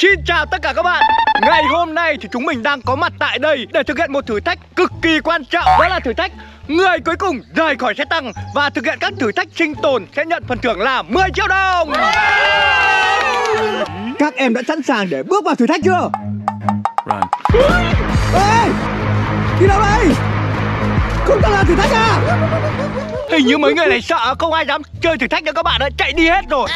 Xin chào tất cả các bạn. Ngày hôm nay thì chúng mình đang có mặt tại đây để thực hiện một thử thách cực kỳ quan trọng. Đó là thử thách người cuối cùng rời khỏi xe tăng và thực hiện các thử thách sinh tồn sẽ nhận phần thưởng là 10 triệu đồng. Các em đã sẵn sàng để bước vào thử thách chưa? Ê, đi đâu đây? Không cần làm thử thách à? Hình như mấy người này sợ không ai dám chơi thử thách nữa các bạn ơi, chạy đi hết rồi.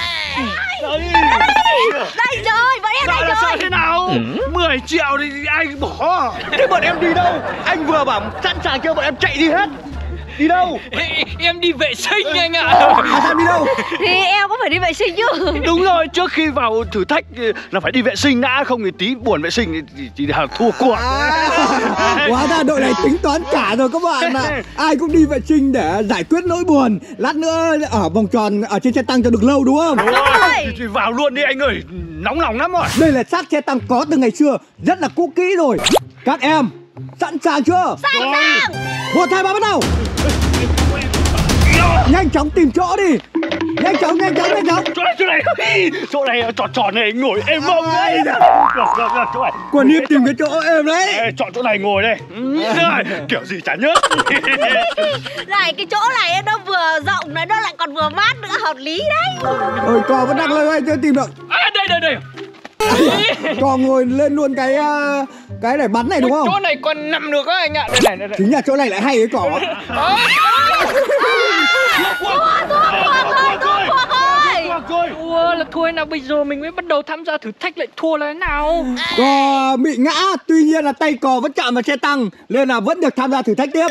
Đây rồi, bọn em đây rồi. Sao thế nào? 10 triệu thì anh bỏ. Thế bọn em đi đâu? Anh vừa bảo sẵn sàng chưa, bọn em chạy đi hết. Đi đâu? Em đi vệ sinh anh ạ. Sao đi đâu? Thì em cũng phải đi vệ sinh chứ. Đúng rồi, trước khi vào thử thách là phải đi vệ sinh đã, không thì tí buồn vệ sinh thì thua cuộc. Hóa ra đội này tính toán cả rồi các bạn ạ. Ai cũng đi vệ sinh để giải quyết nỗi buồn. Lát nữa ở vòng tròn ở trên xe tăng cho được lâu đúng không? Đúng rồi. Thì vào luôn đi anh ơi, nóng lòng lắm rồi. Đây là xác xe tăng có từ ngày xưa, rất là cũ kỹ rồi. Các em sẵn sàng chưa? Sẵn sàng. 1, 2, 3 bắt đầu. Nhanh chóng tìm chỗ đi. Nhanh chóng. Chỗ này tròn này ngồi êm mông đấy. Được, chỗ này. Quân Hiệp tìm cái chỗ êm đấy. Ê, chọn chỗ này ngồi đây. Kiểu gì chả nhớ. Này cái chỗ này nó vừa rộng này, nó lại còn vừa mát nữa, hợp lý đấy. Ôi cò vẫn đang loay hoay chưa tìm được. À, đây. Cò ngồi lên luôn cái để bắn này đúng không? Chỗ này còn nằm được á anh ạ. Đây. Chính là chỗ này lại hay cái cỏ. Thua là thua nào, bây giờ mình mới bắt đầu tham gia thử thách lại thua là thế nào? Cò bị ngã, tuy nhiên là tay cò vẫn chạm vào xe tăng nên là vẫn được tham gia thử thách tiếp.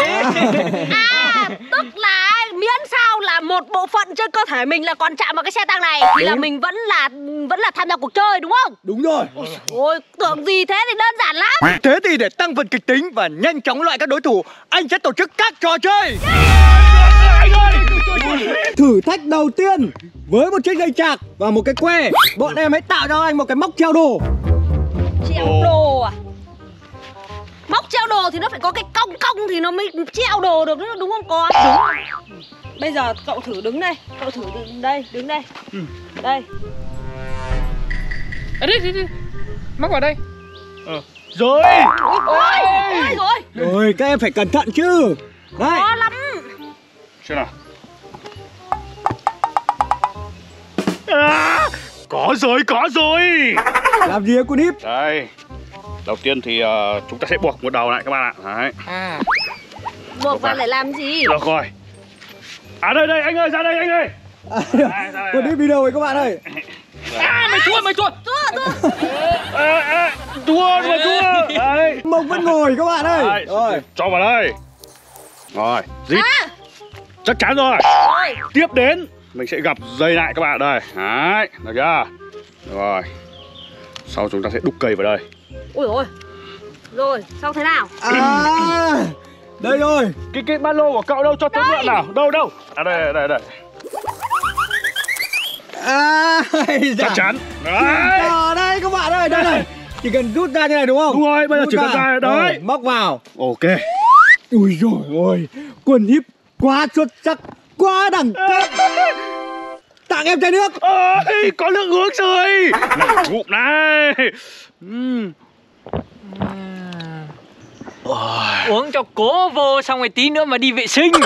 Tức là miễn sao là một bộ phận trên cơ thể mình là còn chạm vào cái xe tăng này thì là mình vẫn là tham gia cuộc chơi đúng không? Đúng rồi. Ôi, tưởng gì thế thì đơn giản lắm. Thế thì để tăng phần kịch tính và nhanh chóng loại các đối thủ, anh sẽ tổ chức các trò chơi. Thử thách đầu tiên, với một chiếc dây chạc và một cái que, bọn em hãy tạo cho anh một cái móc treo đồ. Treo đồ à? Móc treo đồ thì nó phải có cái cong thì nó mới treo đồ được đúng không con? Đúng. Bây giờ cậu thử đứng đây, đứng đây. Đây. À, đi. Móc vào đây. Rồi. Rồi, các em phải cẩn thận chứ. Đây. Khó lắm. Xem nào. Có rồi. Làm gì Quân Hiệp? Đây. Đầu tiên thì chúng ta sẽ buộc một đầu lại các bạn ạ. Đấy. Buộc vào để làm gì? Được rồi. À đây anh ơi, ra đây anh ơi. Quân Hiệp đi đâu vậy các bạn ơi? Mày thua. Thua. Đấy. Mông vẫn ngồi các bạn ơi. Rồi. Cho vào đây. Rồi, dít. Chắc chắn rồi. Tiếp đến mình sẽ gập dây lại các bạn đây. Đấy, được chưa? Rồi. Sau chúng ta sẽ đúc cây vào đây. Ui ôi. Rồi, xong thế nào? Đây rồi. Cái ba lô của cậu đâu, cho tôi mượn nào. Đâu? À đây. Chắc chắn. Đấy. Ở đây các bạn ơi, đây này. Chỉ cần rút ra như này đúng không? Đúng rồi, bây giờ chỉ cần ra đấy. Móc vào. Ok. Ui dồi ôi, Quân Hiệp quá xuất sắc, quá đẳng cấp. Tặng em chai nước. Ôi, có nước uống rồi. Này, ngụm này. Uống cho cố vô xong rồi tí nữa mà đi vệ sinh.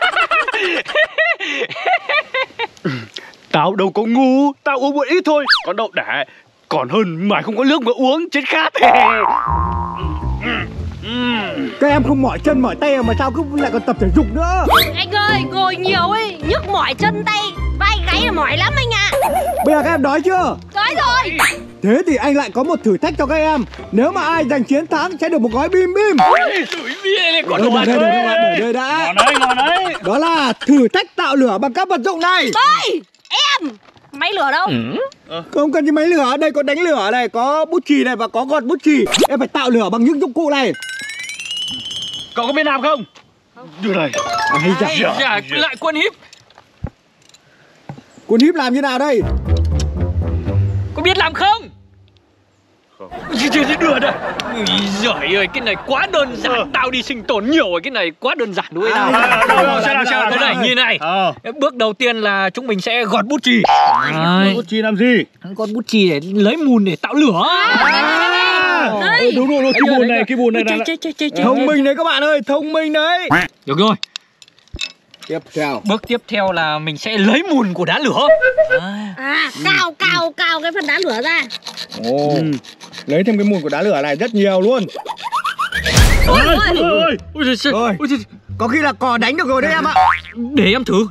Tao đâu có ngu, tao uống một ít thôi. Còn đậu đẻ còn hơn mày không có nước mà uống, chết khát. Các em không mỏi chân mỏi tay mà sao cứ lại còn tập thể dục nữa? Anh ơi, ngồi nhiều ấy, nhức mỏi chân tay, vai gáy là mỏi lắm anh ạ. Bây giờ các em đói chưa? Đói rồi. Thế thì anh lại có một thử thách cho các em. Nếu mà ai giành chiến thắng sẽ được một gói bim bim. Đây đã. Ngon đấy. Đó là thử thách tạo lửa bằng các vật dụng này. Ơi, em, máy lửa đâu? Không cần như máy lửa, đây có đánh lửa này, có bút chì này và có gọt bút chì. Em phải tạo lửa bằng những dụng cụ này. Cậu có biết làm không? Đưa đây. Lại Quân Hiệp. Quân Hiệp làm như nào đây? Có biết làm không? Đưa đây. Giời ơi, cái này quá đơn giản. Tao đi sinh tồn nhiều rồi, cái này quá đơn giản đối với tao. Thế này, như này. Bước đầu tiên là chúng mình sẽ gọt bút chì. Bút chì làm gì? Gọt bút chì để lấy mùn để tạo lửa. Đúng rồi, cái bùn này là Thông minh đấy các bạn ơi, thông minh đấy. Được rồi. Tiếp theo. Bước tiếp theo là mình sẽ lấy mùn của đá lửa. Cào cái phần đá lửa ra. Lấy thêm cái mùn của đá lửa này rất nhiều luôn. Ôi, Có khi là cò đánh được rồi đấy em ạ. Để em thử.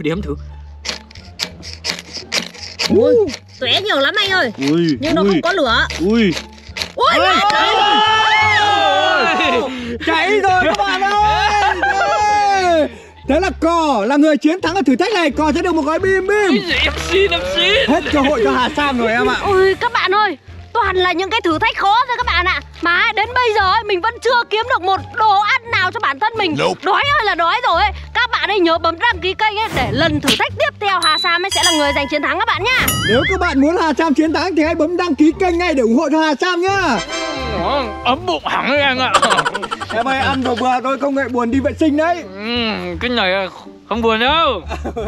Tóe nhiều lắm anh ơi. Nhưng nó không có lửa. Ui. Cháy rồi các bạn ơi. Thế là cò là người chiến thắng ở thử thách này. Cò sẽ được một gói bim. Em xin. Hết cơ hội cho Hà Sam rồi em ạ. Ôi các bạn ơi, toàn là những cái thử thách khó thôi các bạn ạ. Mà đến bây giờ ấy, mình vẫn chưa kiếm được một đồ ăn nào cho bản thân mình. Đói ơi là đói rồi ấy. Các bạn ấy nhớ bấm đăng ký kênh ấy, để lần thử thách tiếp theo Hà Sam ấy sẽ là người giành chiến thắng các bạn nhá. Nếu các bạn muốn Hà Sam chiến thắng thì hãy bấm đăng ký kênh ngay để ủng hộ cho Hà Sam nhá. Ấm bụng hẳn đấy anh ạ. Em ơi, ăn vừa thôi, không ngại buồn đi vệ sinh đấy. Cái này không buồn đâu.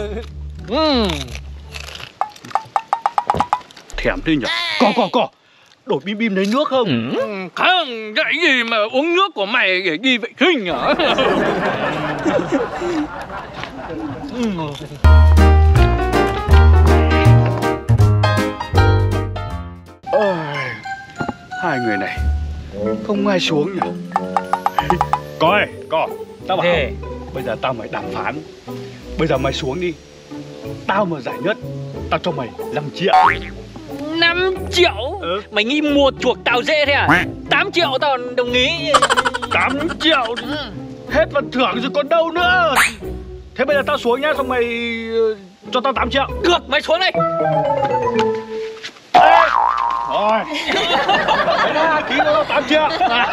Thèm thế nhỉ. Cò. Đổi bim lấy nước không? Không, cái gì mà uống nước của mày để đi vệ sinh hả? Hai người này không ai xuống nhỉ. Cò, tao bảo bây giờ tao mày đàm phán. Bây giờ mày xuống đi. Tao mà giải nhất, tao cho mày 5 triệu. 5 triệu? Mày nghĩ mua chuộc tao dễ thế à? 8 triệu tao đồng ý. 8 triệu? Hết phần thưởng rồi còn đâu nữa. Thế bây giờ tao xuống nhá, xong mày cho tao 8 triệu. Được, mày xuống đây. Rồi. Ký cho tao 8 triệu.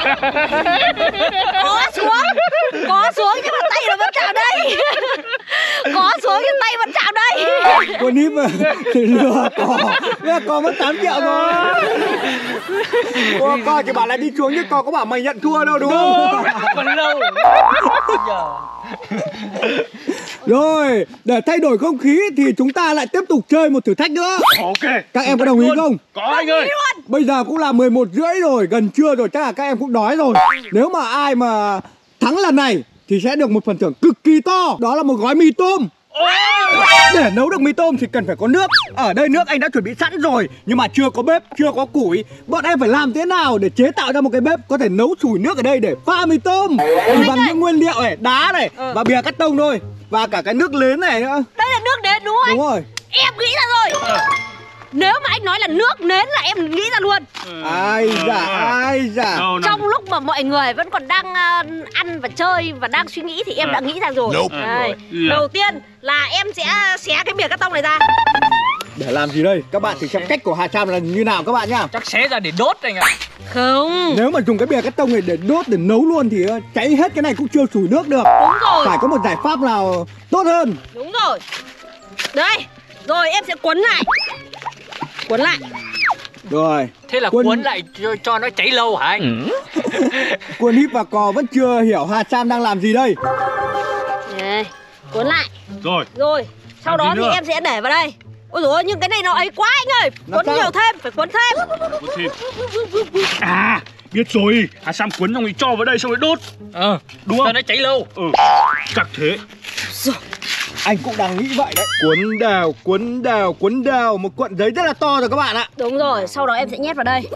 Có xuống nhưng mà tay nó vẫn chạm đây. Có xuống nhưng tay vẫn chạm đây. Con nít mà lừa cò mất 8 triệu rồi. Cò chỉ bảo là đi xuống chứ cò có bảo mày nhận thua đâu đúng không? Còn lâu. Rồi, để thay đổi không khí thì chúng ta lại tiếp tục chơi một thử thách nữa. Ok. Các em có đồng ý không? Có anh ơi. Bây giờ cũng là 11h30 rồi, gần trưa rồi, chắc là các em cũng đói rồi. Nếu mà ai mà thắng lần này thì sẽ được một phần thưởng cực kỳ to. Đó là một gói mì tôm. Để nấu được mì tôm thì cần phải có nước. Ở đây nước anh đã chuẩn bị sẵn rồi, nhưng mà chưa có bếp, chưa có củi. Bọn em phải làm thế nào để chế tạo ra một cái bếp có thể nấu sủi nước ở đây để pha mì tôm. Chỉ bằng những nguyên liệu này, đá này và bìa cắt tông thôi. Và cả cái nước nến này nữa. Đây là nước nến đúng không? Đúng rồi. Em nghĩ ra rồi. Nếu mà anh nói là nước nến là em nghĩ ra luôn. Ai dạ. Trong lúc mà mọi người vẫn còn đang ăn và chơi và đang suy nghĩ thì em đã nghĩ ra rồi. Đây. Đầu tiên là em sẽ xé cái bìa cắt tông này ra. Để làm gì đây? Các bạn thử xem cách của Hà Sam là như nào các bạn nhá. Chắc xé ra để đốt anh ạ. Không. Nếu mà dùng cái bìa cắt tông này để đốt, để nấu luôn thì cháy hết cái này cũng chưa sủi nước được. Đúng rồi. Phải có một giải pháp nào tốt hơn. Đúng rồi. Đây. Rồi em sẽ cuốn lại. Rồi. Thế là cuốn lại cho nó cháy lâu hả anh? Quân Híp và Cò vẫn chưa hiểu Hà Sam đang làm gì đây. Đây. Cuốn lại. Rồi. Sau đó thì em sẽ để vào đây. Ôi dồi ôi, nhưng cái này nó ấy quá anh ơi. Cuốn nhiều thêm, phải cuốn thêm. À, biết rồi. Hà Sam cuốn xong rồi cho vào đây xong rồi đốt. Đúng không? Cho nó cháy lâu. Chắc thế. Anh cũng đang nghĩ vậy đấy. Cuốn đào một cuộn giấy rất là to rồi các bạn ạ. Đúng rồi, sau đó em sẽ nhét vào đây.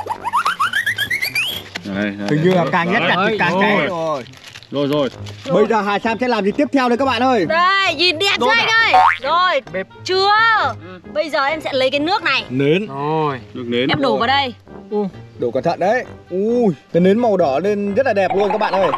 Hình như là càng nhét chặt thì càng cháy rồi. Rồi. Bây giờ Hà Sam sẽ làm gì tiếp theo đây các bạn ơi? Đây, nhìn đẹp chưa anh ơi? Rồi, bếp chưa? Bây giờ em sẽ lấy cái nước này. Nến. Rồi. Nước nến. Em đổ vào đây. Đổ cẩn thận đấy. Ui, cái nến màu đỏ lên rất là đẹp luôn các bạn ơi.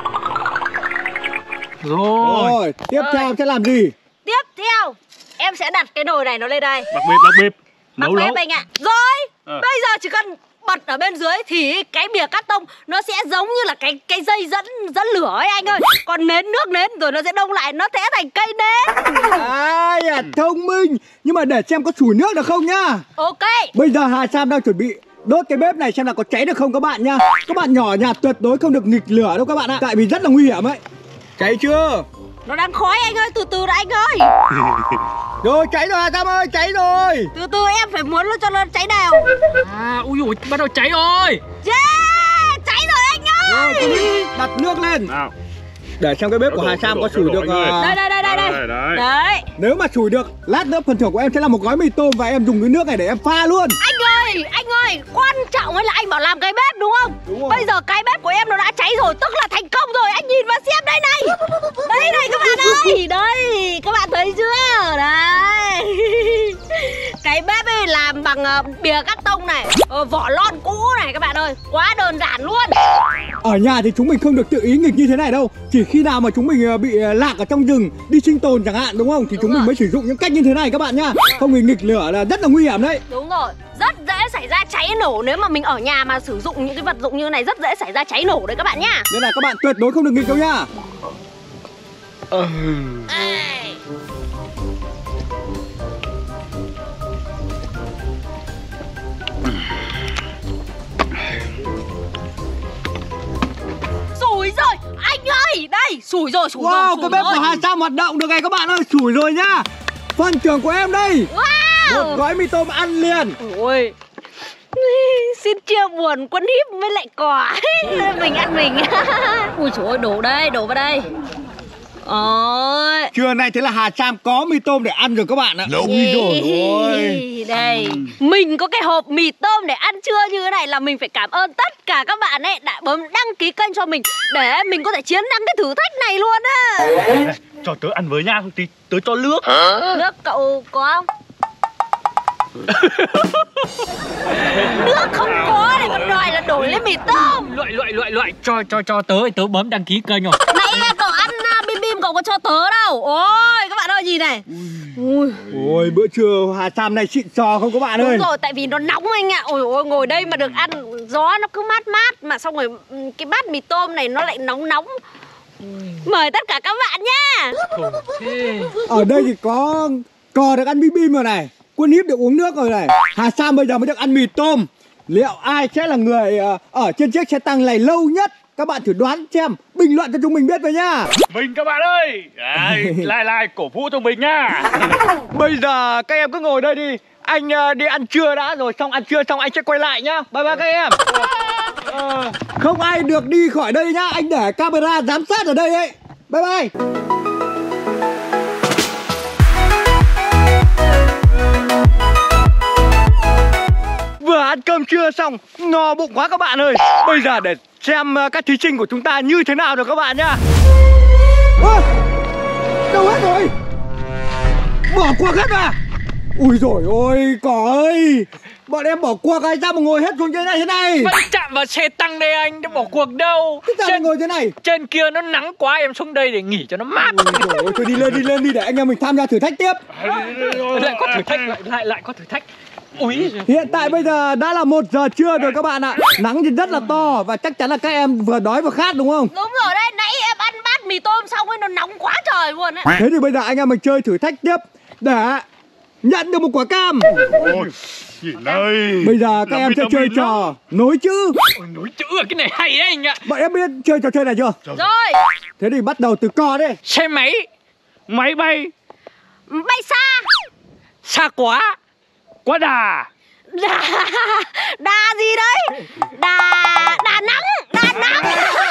Rồi, tiếp theo em sẽ làm gì? Tiếp theo, em sẽ đặt cái nồi này nó lên đây. Bật bếp. Nấu anh ạ. Rồi, bây giờ chỉ cần bật ở bên dưới thì cái bìa cắt tông nó sẽ giống như là cái dây dẫn lửa ấy anh ơi. Còn nước nến rồi nó sẽ đông lại, nó sẽ thành cây nến. Thông minh. Nhưng mà để xem có sủi nước được không nhá. Ok. Bây giờ Hà Sam đang chuẩn bị đốt cái bếp này xem là có cháy được không các bạn nha. Các bạn nhỏ ở nhà tuyệt đối không được nghịch lửa đâu các bạn ạ, tại vì rất là nguy hiểm ấy. Cháy chưa? Nó đang khói anh ơi, từ từ đã anh ơi. Rồi cháy rồi Hà Sam ơi, cháy rồi. Từ từ em phải muốn cho nó cháy đều. Ui dồi, bắt đầu cháy rồi. Yeah, cháy rồi anh ơi. Rồi, đặt nước lên. Nào. Để xem cái bếp của Hà Sam có sủi được. Đây. Đấy. Nếu mà sủi được, lát nữa phần thưởng của em sẽ là một gói mì tôm và em dùng cái nước này để em pha luôn. Anh ơi, quan trọng ấy là anh bảo làm cái bếp đúng không? Đúng rồi. Bây giờ cái bếp của em nó đã cháy rồi, tức là thành công rồi. Anh nhìn vào xem đây này. Đây này các bạn ơi. Đây, các bạn thấy chưa? Đấy. Cái bếp ấy làm bằng bìa cắt tông này, vỏ lon cũ này các bạn ơi. Quá đơn giản luôn. Ở nhà thì chúng mình không được tự ý nghịch như thế này đâu. Chỉ khi nào mà chúng mình bị lạc ở trong rừng đi sinh tồn chẳng hạn đúng không? Thì chúng mình mới sử dụng những cách như thế này các bạn nhá. Không thì nghịch lửa là rất là nguy hiểm đấy. Đúng rồi, rất dễ xảy ra cháy nổ. Nếu mà mình ở nhà mà sử dụng những cái vật dụng như này rất dễ xảy ra cháy nổ đấy các bạn nhá. Nên là các bạn tuyệt đối không được nghịch đâu nhá. Sủi rồi, anh ơi, đây, sủi rồi, sủi Wow, rồi. cái bếp của Hà Sam hoạt động được này các bạn ơi, sủi rồi nhá. Phần thưởng của em đây. Wow. Một gói mì tôm ăn liền. Ôi, xin chia buồn quân híp với lại cỏ. Mình ăn mình. Ui trời ơi, đổ vào đây. Ôi. Trưa nay thế là Hà Sam có mì tôm để ăn rồi các bạn ạ. Ui dồi ôi. Đây, mình có cái hộp mì tôm để ăn trưa như thế này là mình phải cảm ơn tất cả các bạn ấy đã bấm đăng ký kênh cho mình để mình có thể chiến thắng cái thử thách này luôn á. Cho tớ ăn với nha, tí tớ cho nước. Nước cậu có không? Nước không có thì còn đòi là đổi lên mì tôm. Loại cho tớ bấm đăng ký kênh rồi. Nãy cậu ăn bim bim cậu có cho tớ đâu. Ôi các bạn ơi gì này. Ôi bữa trưa Hà Sam này xịn sò không các bạn ơi. Đúng rồi, tại vì nó nóng anh ạ. Ôi ôi, ngồi đây mà được ăn gió nó cứ mát mát mà xong rồi cái bát mì tôm này nó lại nóng nóng. Mời tất cả các bạn nhá. Ở đây thì có cò được ăn bim bim rồi này, Quân Híp được uống nước rồi này, Hà Sam bây giờ mới được ăn mì tôm. Liệu ai sẽ là người ở trên chiếc xe tăng này lâu nhất? Các bạn thử đoán xem, bình luận cho chúng mình biết với nhá. Mình các bạn ơi, like cổ vũ cho mình nhá. Bây giờ các em cứ ngồi đây đi. Anh đi ăn trưa đã, rồi xong ăn trưa xong anh sẽ quay lại nhá. Bye bye các em. Không ai được đi khỏi đây nhá. Anh để camera giám sát ở đây ấy. Bye bye. Vừa ăn cơm trưa xong, no bụng quá các bạn ơi. Bây giờ để xem các thí sinh của chúng ta như thế nào rồi các bạn nhá. Đâu hết rồi? Bỏ cuộc hết à? Ui dồi ôi, cỏ ơi. Bọn em bỏ cuộc hay sao mà ngồi hết xuống thế này? Vẫn chạm vào xe tăng đây anh, đã bỏ cuộc đâu. Thế sao lại ngồi thế này? Trên kia nó nắng quá, em xuống đây để nghỉ cho nó mát. Ôi thôi đi lên đi để anh em mình tham gia thử thách tiếp. Lại có thử thách, lại có thử thách. Ui. Hiện tại bây giờ đã là 1 giờ trưa rồi các bạn ạ. Nắng thì rất là to và chắc chắn là các em vừa đói vừa khát đúng không? Đúng rồi đấy, nãy em ăn bát mì tôm xong ấy nó nóng quá trời luôn ấy. Thế thì bây giờ anh em mình chơi thử thách tiếp để nhận được một quả cam. Ôi, Nhìn ơi. Bây giờ các em sẽ chơi trò nối chữ. Nối chữ à, cái này hay đấy anh ạ. Bọn em biết chơi trò chơi này chưa? Rồi. Thế thì bắt đầu từ co đi. Xe máy. Máy bay. Bay xa. Xa quá. Quá đà. Đà gì đấy? Đà nắng. Đà nắng.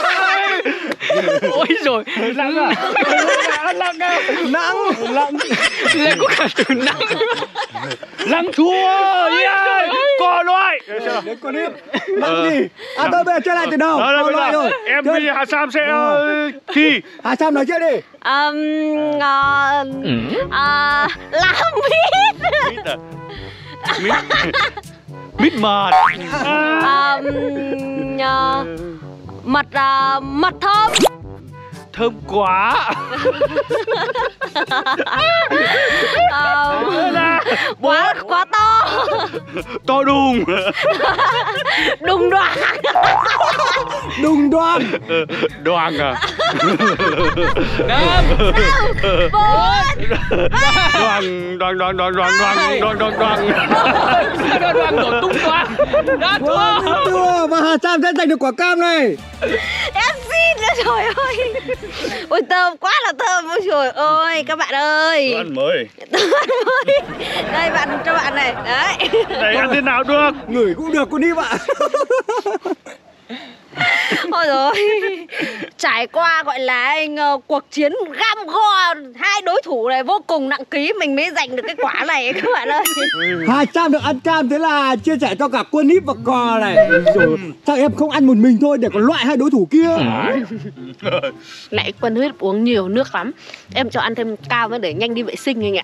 Ôi rồi. Lặng à? Lặng à? Nắng. Lặng. Lại có cả từ nắng. Lặng thua. Yeah. Có loại. Đến con Híp. Nắng gì? À tôi bây giờ chơi lại từ đầu. Có loại rồi. Em với Hà Sam sẽ thi. Hà Sam nói trước đi. Làm mít. Mít mật. Mật thơm. Thơm quá. Quá to. To đùng. Đùng đoàng. Đùng đoàng. Đoàng à? 5 4 Đoan đổ tung toang. Đã thua. Và Hà Sam sẽ giành được quả cam này. Em xin nữa, trời ơi. Ôi thơm quá là thơm. Ôi trời ơi các bạn ơi. Ăn mới. Đây bạn cho bạn này. Đấy. Này ăn thế nào được? Ngửi cũng được con Níp ạ. Ôi rồi trải qua gọi là cuộc chiến gam go hai đối thủ này vô cùng nặng ký, mình mới giành được cái quả này các bạn ơi. Hà Sam được ăn cam, thế là chia sẻ cho cả Quân Níp và Cò này. Rồi, sao em không ăn một mình thôi để còn loại hai đối thủ kia? Lại Quân Níp uống nhiều nước lắm. Em cho ăn thêm cam để nhanh đi vệ sinh anh ạ.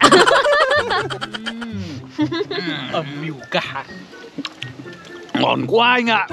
Âm mưu cả. Ngon quá anh ạ.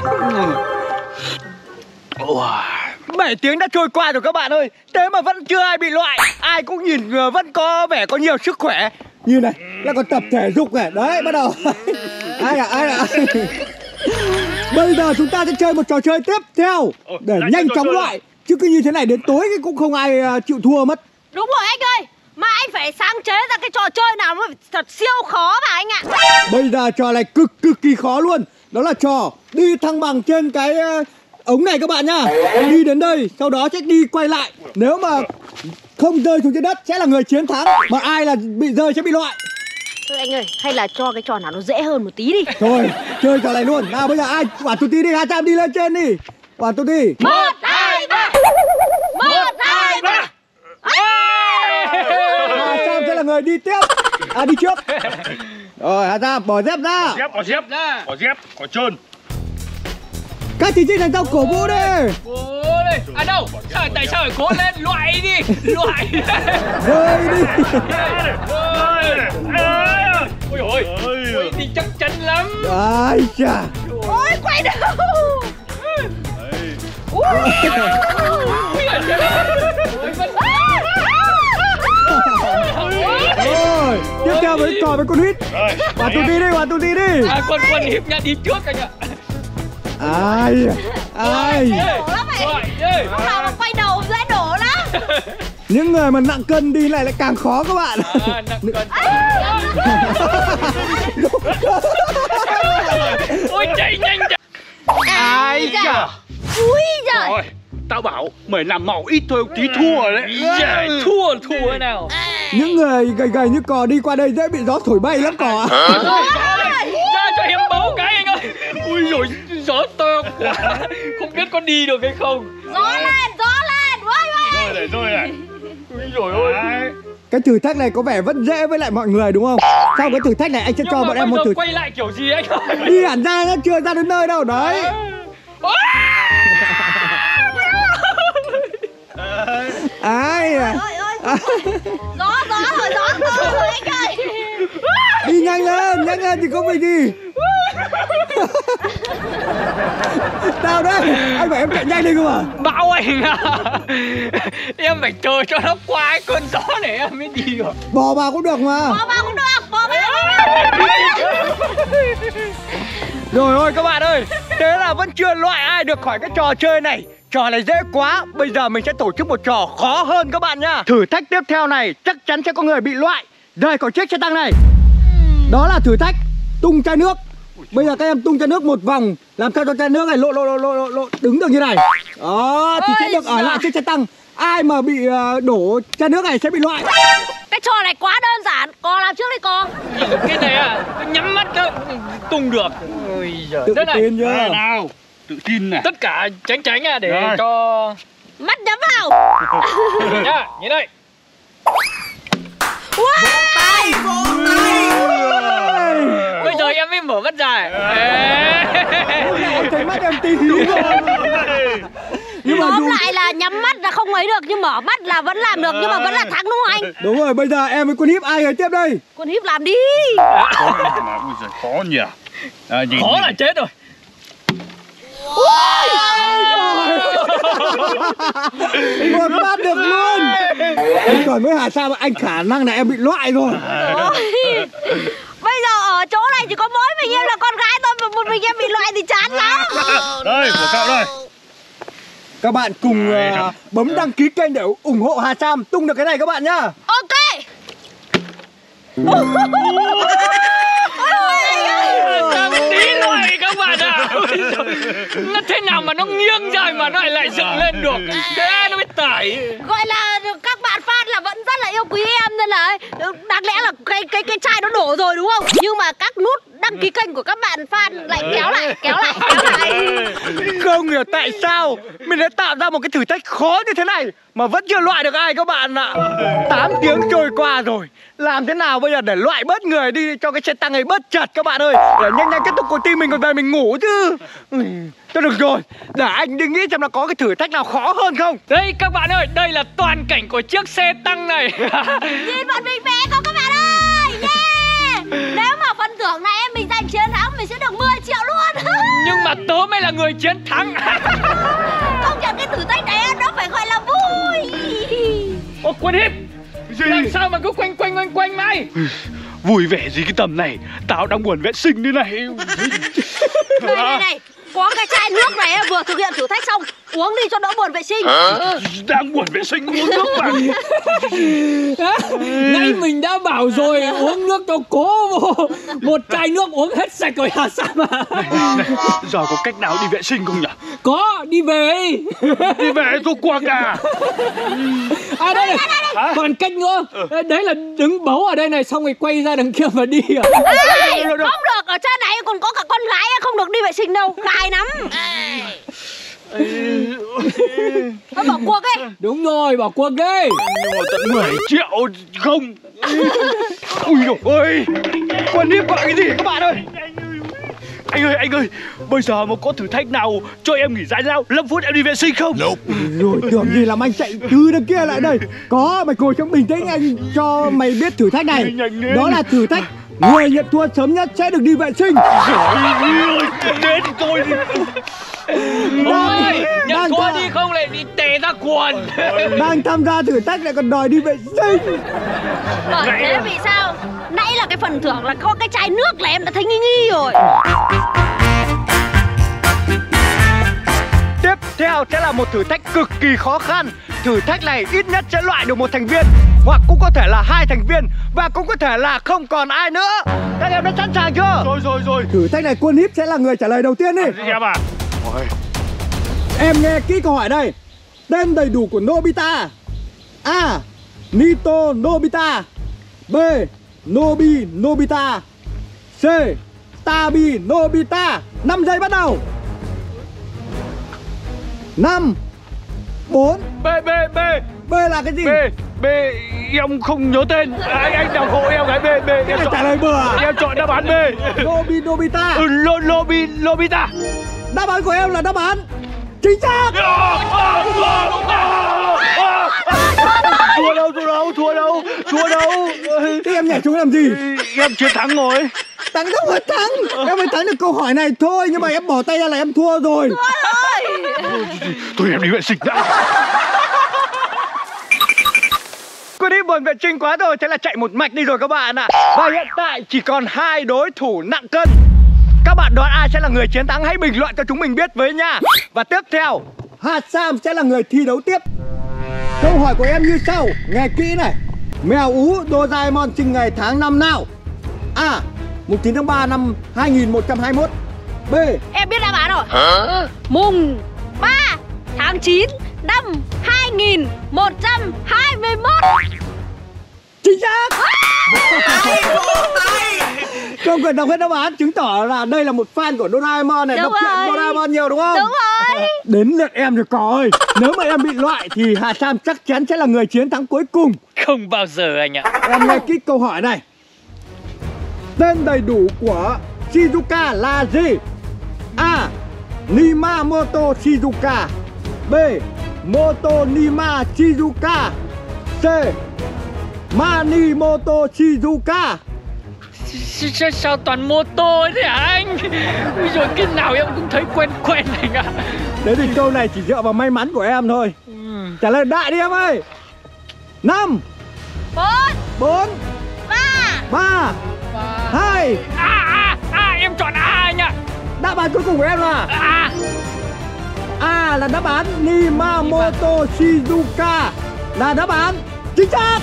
7 tiếng đã trôi qua rồi các bạn ơi. Thế mà vẫn chưa ai bị loại. Ai cũng nhìn vẫn có vẻ có nhiều sức khỏe. Như này, lại còn tập thể dục này. Đấy, bắt đầu. Ai à. Bây giờ chúng ta sẽ chơi một trò chơi tiếp theo để nhanh chóng loại. Chứ cứ như thế này đến tối cũng không ai chịu thua mất. Đúng rồi anh ơi. Mà anh phải sáng chế ra cái trò chơi nào mà thật siêu khó mà anh ạ. Bây giờ trò này cực kỳ khó luôn. Đó là trò đi thăng bằng trên cái ống này các bạn nhá. Đi đến đây, sau đó sẽ đi quay lại. Nếu mà không rơi xuống trên đất sẽ là người chiến thắng. Mà ai là bị rơi sẽ bị loại. Thôi anh ơi, hay là cho cái trò nào nó dễ hơn một tí đi. Thôi, chơi trò này luôn. Nào bây giờ ai quả tụt tí đi, Hà Sam đi lên trên đi. Quả tụt đi. 1, 2, 3. 1, 2, 3. Hà Sam sẽ là người đi tiếp. Đi trước. Rồi Hà Sam bỏ dép ra. Có dép, có trơn. Các thí sinh thành trong cổ vũ đi. Cố lên. À đâu, tại sao phải cố lên? Loại đi. Loại. Rơi đi. Ôi ôi. Ôi thì chắc chắn lắm. Ai chà. Ôi quay đâu. Rồi, tiếp theo với Cò với con Huýt. Quả tụt đi đi, quả tụt đi đi. Quân Hiệp nha, đi trước anh ạ. Ai. Đổ lắm này. Lúc nào mà quay đầu dễ đổ lắm. Những người mà nặng cân đi lại càng khó các bạn. Nặng cân. Ôi chạy nhanh. Ai chà. Úi giời. Rồi, tao bảo mày làm màu ít thôi, tí thua rồi đấy. Thua thế nào? Những người gầy như Cò đi qua đây dễ bị gió thổi bay lắm Cò. Ra cho em bấu cái anh ơi. Ui dồi, gió to quá. Không biết có đi được hay không. Gió lên. Rồi này. Ui dồi ôi. Cái thử thách này có vẻ vẫn dễ với lại mọi người đúng không? Sau cái thử thách này anh sẽ cho bọn em một thử. quay lại kiểu gì anh ơi? Đi hẳn ra nhá, chưa ra đến nơi đâu đấy. Ai à? Gió rồi anh ơi. Đi nhanh lên thì không phải gì. Nào đấy, anh bảo em chạy nhanh đi cơ mà. Bão anh à. Em phải chờ cho nó qua cái cơn gió này em mới đi được. Bò vào cũng được mà. Bò vào cũng được. Rồi ôi các bạn ơi, thế là vẫn chưa loại ai được khỏi cái trò chơi này. Trò này dễ quá. Bây giờ mình sẽ tổ chức một trò khó hơn các bạn nhá. Thử thách tiếp theo này chắc chắn sẽ có người bị loại rời khỏi chiếc xe tăng này. Đó là thử thách tung chai nước. Bây giờ các em tung chai nước một vòng, làm sao cho chai nước này lộ đứng được như này. Đó thì sẽ được ở lại chiếc xe tăng. Ai mà bị đổ chai nước này sẽ bị loại. Cái trò này quá đơn giản. Con làm trước đi con. Cái này à, nhắm mắt cơ tung được. Ôi giời. Tự tin chưa? Nào, tự tin này. Tất cả tránh à để Rồi. cho Mắt nhắm vào. nhá, nhìn đây. Bây giờ em mới mở mắt dài. Em thấy mắt em tí rồi. Nhưng mà Tóm lại là nhắm mắt là không ấy được, nhưng mở mắt là vẫn làm được, nhưng mà vẫn là thắng đúng không anh? đúng rồi, bây giờ em với con Hiếp ai người tiếp đây? Con Hiếp làm đi. Ui giời, khó nhỉ. Khó là chết rồi. Một bát được luôn. Em còn với Hà Sam anh khả năng là em bị loại rồi. Bây giờ ở chỗ này chỉ có mỗi mình em là con gái thôi, mà một mình em bị loại thì chán lắm. Đây, của cậu đây. Các bạn cùng bấm đăng ký kênh để ủng hộ Hà Sam tung được cái này các bạn nhá. Ok. Tí rồi các bạn ạ. Nó thế nào mà nó nghiêng rồi mà nó lại dựng lên được. Thế nó mới tải. Gọi là các bạn fan là vẫn rất là yêu quý em nên là đáng lẽ là cái chai nó đổ rồi đúng không? Nhưng mà các nút đăng ký kênh của các bạn fan lại kéo lại. Không hiểu tại sao mình đã tạo ra một cái thử thách khó như thế này mà vẫn chưa loại được ai các bạn ạ. 8 tiếng trôi qua rồi, làm thế nào bây giờ để loại bớt người đi cho cái xe tăng ấy bớt chật các bạn ơi, để nhanh nhanh kết thúc cuộc thi mình còn về mình ngủ chứ. Thôi được rồi, để anh đi nghĩ xem là có cái thử thách nào khó hơn không. Đây các bạn ơi, đây là toàn cảnh của chiếc xe tăng này. Nhìn bọn mình về không các bạn ơi. Yeah. Nếu mà phần thưởng này mình giành chiến thắng mình sẽ được 10 triệu luôn. Nhưng mà tớ mới là người chiến thắng. Công nhận cái thử thách này nó phải gọi là vui. Ô Quân Hiếp, làm sao mà cứ quanh mãi? Vui vẻ gì cái tầm này, tao đang buồn vệ sinh thế này. Này, có cái chai nước này vừa thực hiện thử thách xong, uống đi cho đỡ buồn vệ sinh. Đang buồn vệ sinh uống nước mà. Nãy mình đã bảo rồi uống nước cho cố vô. Một chai nước uống hết sạch rồi Hà Sam à. Giờ có cách nào đi vệ sinh không nhỉ? Có, đi về. Đi về tôi quăng à. À đây này, còn cách nữa. Đấy là đứng bấu ở đây này, xong rồi quay ra đằng kia mà đi à. Ê, không được, ở trên này còn có cả con gái không được đi vệ sinh đâu, ngại lắm. Thôi bỏ cuộc ấy. Đúng rồi, bỏ cuộc đi. Nhưng mà tận 10 triệu không. Ui dồi ôi, Quân Hiếp gọi cái gì các bạn ơi. Anh ơi, bây giờ mà có thử thách nào cho em nghỉ giải lao 5 phút em đi vệ sinh không? Rồi tưởng gì làm anh chạy từ đằng kia lại đây. Có, mày ngồi trong bình tĩnh, anh cho mày biết thử thách này. Đó là thử thách người nhận thua sớm nhất sẽ được đi vệ sinh. Đến tôi đi. Thôi, nhận thua đi không lại đi tè ra quần. Đang tham gia thử thách lại còn đòi đi vệ sinh. Bởi thế vì sao nãy là cái phần thưởng là có cái chai nước là em đã thấy nghi nghi rồi. Tiếp theo sẽ là một thử thách cực kỳ khó khăn. Thử thách này ít nhất sẽ loại được một thành viên, hoặc cũng có thể là 2 thành viên, và cũng có thể là không còn ai nữa. Các em đã sẵn sàng chưa? Rồi. Thử thách này Quân Hiếp sẽ là người trả lời đầu tiên đi. Em à. Em nghe kỹ câu hỏi đây. Tên đầy đủ của Nobita: A. Nito Nobita, B. Nobi Nobita, C. Tabi Nobita. 5 giây bắt đầu. 5 4. B. B là cái gì? B em không nhớ tên. Anh đào hộ em cái B. Em Trả lời bừa à? Em chọn đáp án B. Nobita. Nobita. Đáp án của em là đáp án chính xác. Thua đâu. Thế em nhảy xuống làm gì? Em chiến thắng rồi. Thắng đâu mà thắng. Em mới thắng được câu hỏi này thôi, nhưng mà em bỏ tay ra là em thua rồi. Thôi em đi vệ sinh đã. Cứ đi buồn vệ sinh quá rồi, thế là chạy một mạch đi rồi các bạn ạ. Và hiện tại chỉ còn 2 đối thủ nặng cân. Các bạn đoán ai sẽ là người chiến thắng, hãy bình luận cho chúng mình biết với nha. Và tiếp theo, Hà Sam sẽ là người thi đấu tiếp. Câu hỏi của em như sau, nghe kỹ này. Mèo ú Doraemon sinh ngày tháng năm nào? A. 19 tháng 3 năm 2121. B. Em biết đáp án rồi. Mùng 3 tháng 9 năm 2121. Chính xác. Không cần đọc hết đáp án, chứng tỏ là đây là một fan của Doraemon này. Đúng đọc truyện rồi. Doraemon nhiều đúng không? Đúng rồi. Đến lượt em rồi coi. Nếu mà em bị loại thì Hà Sam chắc chắn sẽ là người chiến thắng cuối cùng. Không bao giờ anh ạ. Em nghe kỹ câu hỏi này. Tên đầy đủ của Shizuka là gì? A. Nimamoto Shizuka, B. Motonima Shizuka, C. Manimoto Shizuka. Sao toàn mô tô thế hả anh? Ui dồi, cái nào em cũng thấy quen anh ạ. Đấy thì câu này chỉ dựa vào may mắn của em thôi. Trả lời đại đi em ơi. 5 4 3 2. Em chọn A anh ạ. Đáp án cuối cùng của em là A là là đáp án Nimamoto Shizuka là đáp án chính xác.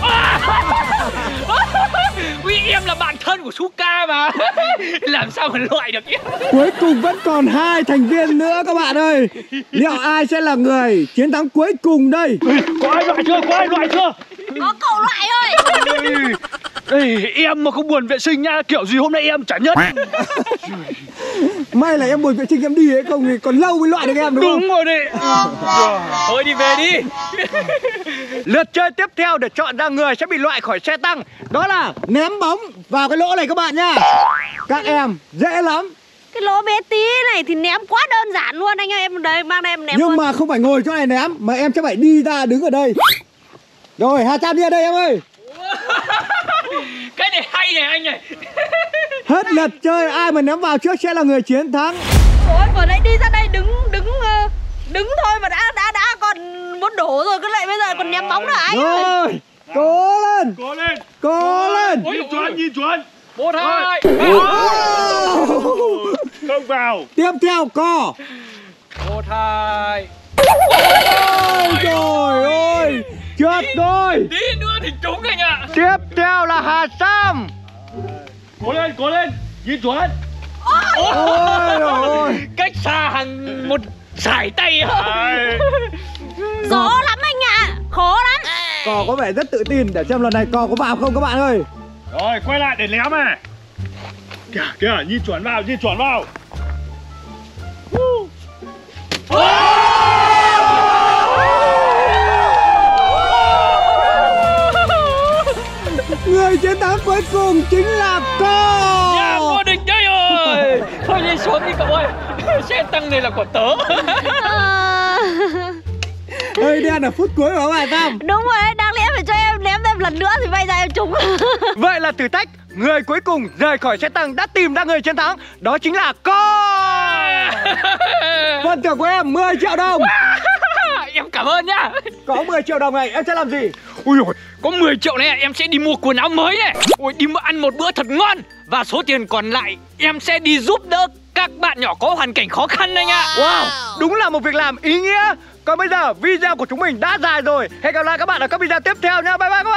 Ui, em là bạn thân của Suka mà. Làm sao mà loại được em. Cuối cùng vẫn còn 2 thành viên nữa các bạn ơi. Liệu ai sẽ là người chiến thắng cuối cùng đây? Có ai loại chưa? Có ai loại chưa? Có cậu loại ơi. Ê, em mà không buồn vệ sinh nha, kiểu gì hôm nay em chả nhất. May là em buồn vệ sinh em đi ấy, không thì còn lâu mới loại được em đúng không? Đúng rồi đấy. Thôi đi về đi. Lượt chơi tiếp theo để chọn ra người sẽ bị loại khỏi xe tăng, đó là ném bóng vào cái lỗ này các bạn nha. Các em dễ lắm. Cái lỗ bé tí này thì ném quá đơn giản luôn anh ơi. Em đây mang đây em ném Nhưng luôn. mà không phải ngồi chỗ này ném, mà em sẽ phải đi ra đứng ở đây. Rồi Hà Trang đi ở đây em ơi. Cái này hay này anh này. Hết lượt chơi, ai mà ném vào trước sẽ là người chiến thắng. Ôi vừa nãy đi ra đây đứng thôi mà đã còn muốn đổ rồi, cứ lại bây giờ còn ném bóng nữa anh ơi. Rồi, cố lên. Cố lên. Cố lên. Nhìn chuẩn. 1, 2. Không vào. Tiếp theo co. 1, 2. Ôi trời ơi, chết rồi. Tí nữa thì trúng anh ạ. Tiếp theo là Hà Sam. Cố lên. Nhìn chuẩn. Ôi ôi. Cách xa hàng một sải tay. Gió lắm anh ạ. Khó lắm. Cò có vẻ rất tự tin, để xem lần này cò có vào không các bạn ơi. Rồi, quay lại để ném à. Kìa, nhìn chuẩn vào. Người chiến thắng cuối cùng chính là co. Nhà vô địch đấy rồi. Thôi đi xuống đi cậu ơi. Xe tăng này là của tớ. Đây đen ở phút cuối của các bạn Tam. Đúng rồi, đáng lẽ phải cho em ném thêm lần nữa thì bây giờ em trúng. Vậy là thử thách người cuối cùng rời khỏi xe tăng đã tìm ra người chiến thắng, đó chính là co. Phần thưởng của em 10 triệu đồng. Em cảm ơn nhá. Có 10 triệu đồng này em sẽ làm gì? Ui dồi, có 10 triệu này em sẽ đi mua quần áo mới này. Ui, đi ăn một bữa thật ngon. Và số tiền còn lại em sẽ đi giúp đỡ các bạn nhỏ có hoàn cảnh khó khăn anh ạ. Wow, đúng là một việc làm ý nghĩa. Còn bây giờ video của chúng mình đã dài rồi. Hẹn gặp lại các bạn ở các video tiếp theo nha. Bye bye các bạn.